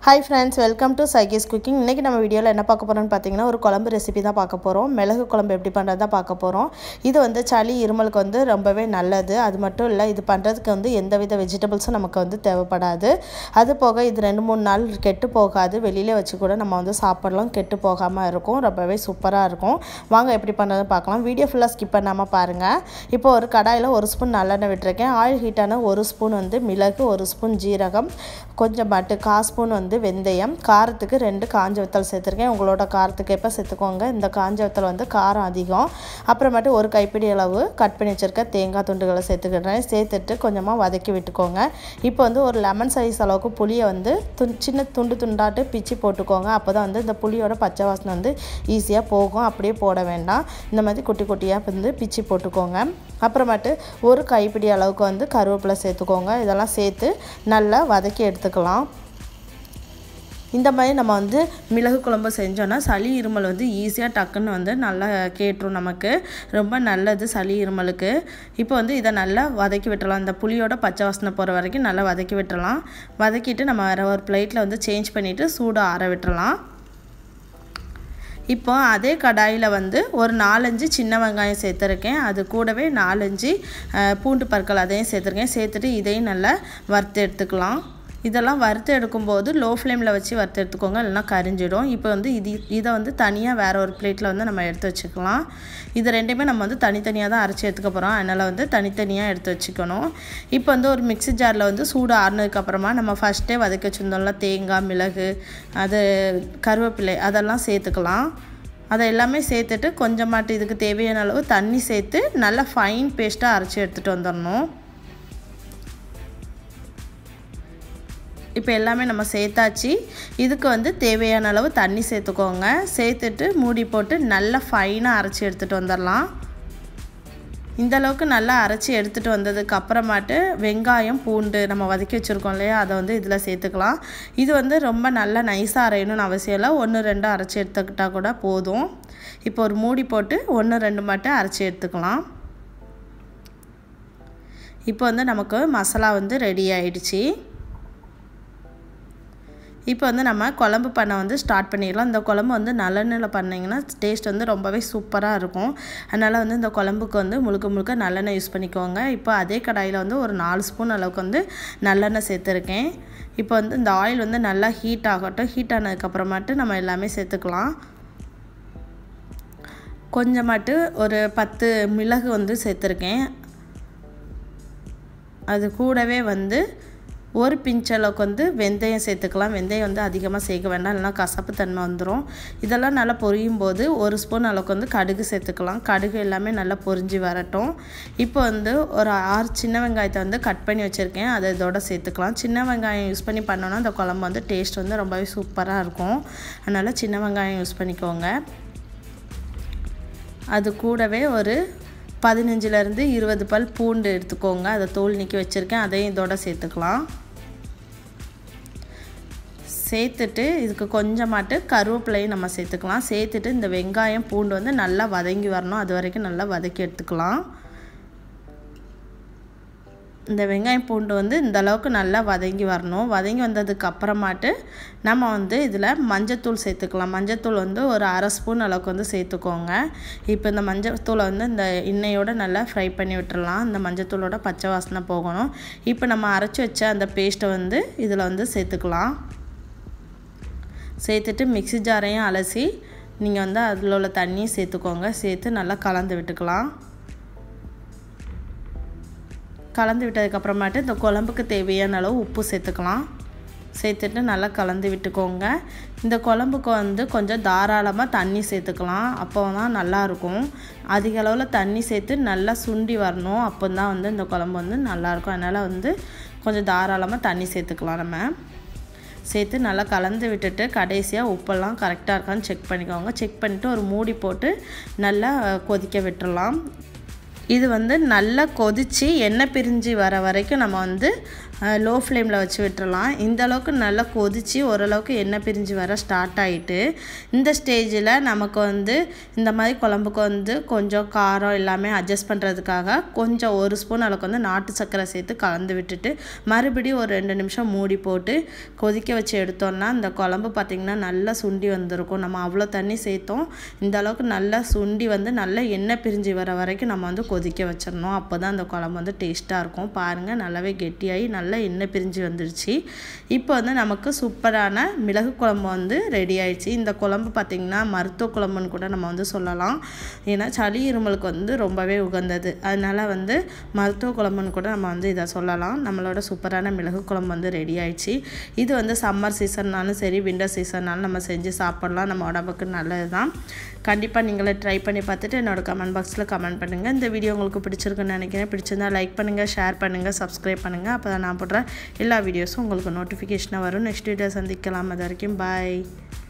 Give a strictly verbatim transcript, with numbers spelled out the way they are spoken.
Hi friends, welcome to Saiki's Cooking. இன்னைக்கு நம்ம வீடியோல என்ன பார்க்க போறோம்னு பாத்தீங்கன்னா ஒரு குழம்பு ரெசிபி தான் பார்க்க போறோம். மிளகு குழம்பு எப்படி பண்றதா பார்க்க போறோம். இது வந்து சளி இருமலுக்கு வந்து ரொம்பவே நல்லது. அது மட்டும் இல்ல இது பண்றதுக்கு வந்து எந்தவித வெஜிடபிள்ஸும் நமக்கு வந்து தேவைப்படாது. அது போக இது ரெண்டு மூணு நாள் கெட்டு போகாது. வெளியில வச்சு கூட நம்ம வந்து சாப்பிடலாம், கெட்டு போகாம இருக்கும். ரொம்பவே சூப்பரா இருக்கும். வாங்க எப்படி பண்றதை பார்க்கலாம். வீடியோ ஃபுல்லா ஸ்கிப் பண்ணாம பாருங்க. இப்போ ஒரு கடாயில ஒரு ஸ்பூன் நல்லெண்ணெய் விட்டுருக்கேன். ஆயில் ஹீட் ஆன ஒரு ஸ்பூன் வந்து மிளகு, ஒரு ஸ்பூன் ஜீரகம், கொஞ்சம் பட்டு கால் ஸ்பூன் வந்து வெந்தயம், காரத்துக்கு ரெண்டு காஞ்ச வத்தல் சேர்த்துருக்கேன். உங்களோட காரத்துக்கு எப்போ சேர்த்துக்கோங்க. இந்த காஞ்ச வத்தல் வந்து காரம் அதிகம். அப்புறமேட்டு ஒரு கைப்பிடி அளவு கட் பண்ணி வச்சுருக்க தேங்காய் துண்டுகளை சேர்த்துக்கிட்டேன். சேர்த்துட்டு கொஞ்சமாக வதக்கி விட்டுக்கோங்க. இப்போ வந்து ஒரு லெமன் சைஸ் அளவுக்கு புளியை வந்து து சின்ன துண்டு துண்டாட்டு பிச்சு போட்டுக்கோங்க. அப்போ தான் வந்து இந்த புளியோட பச்சை வாசனை வந்து ஈஸியாக போகும். அப்படியே போட வேண்டாம். இந்த மாதிரி குட்டி குட்டியாக வந்து பிச்சு போட்டுக்கோங்க. அப்புறமேட்டு ஒரு கைப்பிடி அளவுக்கு வந்து கருவேப்பிலை சேர்த்துக்கோங்க. இதெல்லாம் சேர்த்து நல்லா வதக்கி எடுத்துக்கலாம். இந்த மாதிரி நம்ம வந்து மிளகு குழம்பு செஞ்சோன்னா சளி இருமல் வந்து ஈஸியாக டக்குன்னு வந்து நல்லா கேட்டுரும். நமக்கு ரொம்ப நல்லது சளி இருமலுக்கு. இப்போ வந்து இதை நல்லா வதக்கி விட்டுறலாம். இந்த புளியோட பச்சை வாசனை போகிற வரைக்கும் நல்லா வதக்கி விட்டுறலாம். வதக்கிட்டு நம்ம வேறு ஒரு பிளேட்டில் வந்து சேஞ்ச் பண்ணிவிட்டு சூடு ஆற விட்டுறலாம். இப்போ அதே கடாயில் வந்து ஒரு நாலஞ்சு சின்ன வெங்காயம் சேர்த்துருக்கேன். அது கூடவே நாலஞ்சு பூண்டு பற்கள் அதையும் சேர்த்துருக்கேன். சேர்த்துட்டு இதையும் நல்லா வறுத்து எடுத்துக்கலாம். இதெல்லாம் வறுத்து எடுக்கும்போது லோ ஃப்ளேமில் வச்சு வறுத்து எடுத்துக்கோங்க, இல்லைனா கரிஞ்சிடும். இப்போ வந்து இது இதை வந்து தனியாக வேறு ஒரு பிளேட்டில் வந்து நம்ம எடுத்து வச்சுக்கலாம். இது ரெண்டுமே நம்ம வந்து தனித்தனியாக தான் அரைச்சி எடுத்துக்க போகிறோம். அதனால் வந்து தனித்தனியாக எடுத்து வச்சுக்கணும். இப்போ வந்து ஒரு மிக்ஸி ஜாரில் வந்து சூடு ஆறுனதுக்கப்புறமா நம்ம ஃபஸ்ட்டே வதக்கி வச்சுருந்தோம்ல தேங்காய், மிளகு, அது கருவேப்பிலை அதெல்லாம் சேர்த்துக்கலாம். அதை எல்லாமே சேர்த்துட்டு கொஞ்சமாட்டு இதுக்கு தேவையான அளவு தண்ணி சேர்த்து நல்லா ஃபைன் பேஸ்ட்டாக அரைச்சி எடுத்துகிட்டு வந்துடணும். இப்போ எல்லாமே நம்ம சேர்த்தாச்சு. இதுக்கு வந்து தேவையான அளவு தண்ணி சேர்த்துக்கோங்க. சேர்த்துட்டு மூடி போட்டு நல்லா ஃபைனாக அரைச்சி எடுத்துகிட்டு வந்துடலாம். இந்த அளவுக்கு நல்லா அரைச்சி எடுத்துகிட்டு வந்ததுக்கு அப்புறமாட்டு வெங்காயம், பூண்டு நம்ம வதக்கி வச்சுருக்கோம் இல்லையா, அதை வந்து இதில் சேர்த்துக்கலாம். இது வந்து ரொம்ப நல்லா நைஸாக அரையணும்னு அவசியம் இல்லை. ஒன்று ரெண்டு அரைச்சி எடுத்துக்கிட்டால் கூட போதும். இப்போ ஒரு மூடி போட்டு ஒன்று ரெண்டு மட்டும் அரைச்சி எடுத்துக்கலாம். இப்போ வந்து நமக்கு மசாலா வந்து ரெடி ஆயிடுச்சு. இப்போ வந்து நம்ம குழம்பு பண்ண வந்து ஸ்டார்ட் பண்ணிடலாம். இந்த குழம்பு வந்து நல்லெண்ணெயில் பண்ணிங்கன்னா டேஸ்ட் வந்து ரொம்பவே சூப்பராக இருக்கும். அதனால் வந்து இந்த குழம்புக்கு வந்து முழுக்க முழுக்க நல்லெண்ணெய் யூஸ் பண்ணிக்கோங்க. இப்போ அதே கடாயில் வந்து ஒரு நாலு ஸ்பூன் அளவுக்கு வந்து நல்லெண்ணெய் சேர்த்துருக்கேன். இப்போ வந்து இந்த ஆயில் வந்து நல்லா ஹீட் ஆகட்டும். ஹீட் ஆனதுக்கப்புறமாட்டு நம்ம எல்லாமே சேர்த்துக்கலாம். கொஞ்சமாட்டு ஒரு பத்து மிளகு வந்து சேர்த்துருக்கேன். அது கூடவே வந்து ஒரு பிஞ்ச் அளவுக்கு வந்து வெந்தயம் சேர்த்துக்கலாம். வெந்தயம் வந்து அதிகமாக சேர்க்க வேண்டாம், இல்லைனா கசப்பு தன்மை வந்துடும். இதெல்லாம் நல்லா பொரியும் போது ஒரு ஸ்பூன் அளவுக்கு வந்து கடுகு சேர்த்துக்கலாம். கடுகு எல்லாமே நல்லா பொரிஞ்சு வரட்டும். இப்போ வந்து ஒரு ஆறு சின்ன வெங்காயத்தை வந்து கட் பண்ணி வச்சுருக்கேன். அதை இதோட சேர்த்துக்கலாம். சின்ன வெங்காயம் யூஸ் பண்ணி பண்ணோன்னா அந்த குழம்பு வந்து டேஸ்ட் வந்து ரொம்பவே சூப்பராக இருக்கும். அதனால் சின்ன வெங்காயம் யூஸ் பண்ணிக்கோங்க. அது கூடவே ஒரு பதினஞ்சுலேருந்து இருபது பல் பூண்டு எடுத்துக்கோங்க. அதை தோல் நீக்கி வச்சுருக்கேன். அதையும் இதோட சேர்த்துக்கலாம். சேர்த்துட்டு இதுக்கு கொஞ்சமாட்டு கருவேப்பிலையும் நம்ம சேர்த்துக்கலாம். சேர்த்துட்டு இந்த வெங்காயம், பூண்டு வந்து நல்லா வதங்கி வரணும். அது வரைக்கும் நல்லா வதக்கி எடுத்துக்கலாம். இந்த வெங்காயம், பூண்டு வந்து இந்த அளவுக்கு நல்லா வதங்கி வரணும். வதங்கி வந்ததுக்கு அப்புறமாட்டு நம்ம வந்து இதில் மஞ்சத்தூள் சேர்த்துக்கலாம். மஞ்சத்தூள் வந்து ஒரு அரை ஸ்பூன் அளவுக்கு வந்து சேர்த்துக்கோங்க. இப்போ இந்த மஞ்சத்தூளை வந்து இந்த எண்ணெயோடு நல்லா ஃப்ரை பண்ணி விட்டுறலாம். இந்த மஞ்சத்தூளோட பச்சை வாசனை போகணும். இப்போ நம்ம அரைச்சி வச்ச அந்த பேஸ்ட்டை வந்து இதில் வந்து சேர்த்துக்கலாம். சேர்த்துட்டு மிக்ஸி ஜாரையும் அலசி நீங்கள் வந்து அதில் உள்ள தண்ணியை சேர்த்துக்கோங்க. சேர்த்து நல்லா கலந்து விட்டுக்கலாம். கலந்து விட்டதுக்கப்புறமாட்டு இந்த குழம்புக்கு தேவையான அளவு உப்பு சேர்த்துக்கலாம். சேர்த்துட்டு நல்லா கலந்து விட்டுக்கோங்க. இந்த குழம்புக்கு வந்து கொஞ்சம் தாராளமாக தண்ணி சேர்த்துக்கலாம். அப்போ தான் நல்லாயிருக்கும். அதிக அளவில் தண்ணி சேர்த்து நல்லா சுண்டி வரணும். அப்போ தான் வந்து இந்த குழம்பு வந்து நல்லாயிருக்கும். அதனால் வந்து கொஞ்சம் தாராளமாக தண்ணி சேர்த்துக்கலாம். நம்ம சேர்த்து நல்லா கலந்து விட்டுட்டு கடைசியாக உப்பெல்லாம் கரெக்டாக இருக்கான்னு செக் பண்ணிக்கோங்க. செக் பண்ணிவிட்டு ஒரு மூடி போட்டு நல்லா கொதிக்க விட்டுறலாம். இது வந்து நல்லா கொதித்து எண்ணெய் பிரிஞ்சு வர வரைக்கும் நம்ம வந்து லோ ஃப்ளேமில் வச்சு விட்டுறலாம். இந்த அளவுக்கு நல்லா கொதித்து ஓரளவுக்கு எண்ணெய் பிரிஞ்சு வர ஸ்டார்ட் ஆகிட்டு இந்த ஸ்டேஜில் நமக்கு வந்து இந்த மாதிரி குழம்புக்கு வந்து கொஞ்சம் காரம் எல்லாமே அட்ஜஸ்ட் பண்ணுறதுக்காக கொஞ்சம் ஒரு ஸ்பூன் அளவுக்கு வந்து நாட்டு சர்க்கரை சேர்த்து கலந்து விட்டுட்டு மறுபடியும் ஒரு ரெண்டு நிமிஷம் மூடி போட்டு கொதிக்க வச்சு எடுத்தோம்னா இந்த குழம்பு பார்த்திங்கன்னா நல்லா சுண்டி வந்திருக்கும். நம்ம அவ்வளோ தண்ணி சேர்த்தோம், இந்த அளவுக்கு நல்லா சுண்டி வந்து நல்லா எண்ணெய் பிரிஞ்சு வர வரைக்கும் நம்ம வந்து கொதிக்க வச்சிடணும். அப்போ தான் அந்த குழம்பு வந்து டேஸ்ட்டாக இருக்கும். பாருங்கள் நல்லாவே கெட்டியாகி நல்லா எண்ணெய் பிரிஞ்சு வந்துடுச்சு. இப்போ வந்து நமக்கு சூப்பரான மிளகு குழம்பு வந்து ரெடி ஆயிடுச்சு. இந்த குழம்பு பார்த்திங்கன்னா மருத்துவ குழம்புன்னு கூட நம்ம வந்து சொல்லலாம். ஏன்னா சளி இருமலுக்கு வந்து ரொம்பவே உகந்தது. அதனால் வந்து மருத்துவ குழம்புன்னு கூட நம்ம வந்து இதை சொல்லலாம். நம்மளோட சூப்பரான மிளகு குழம்பு வந்து ரெடி ஆயிடுச்சு. இது வந்து சம்மர் சீசன்னாலும் சரி விண்டர் சீசன்னாலும் நம்ம செஞ்சு சாப்பிட்லாம். நம்ம உடம்புக்கு நல்லது தான். கண்டிப்பாக நீங்களே ட்ரை பண்ணி பார்த்துட்டு என்னோடய கமெண்ட் பாக்ஸில் கமெண்ட் பண்ணுங்கள். இந்த வீடியோ உங்களுக்கு பிடிச்சிருக்குன்னு நினைக்கிறேன். பிடிச்சிருந்தா லைக் பண்ணுங்கள், ஷேர் பண்ணுங்கள், சப்ஸ்கிரைப் பண்ணுங்கள். அப்போ தான் நான் போடுற எல்லா வீடியோஸும் உங்களுக்கு நோட்டிஃபிகேஷனாக வரும். நெக்ஸ்ட் வீடியோ சந்திக்கலாம். அது வரைக்கும் பாய்.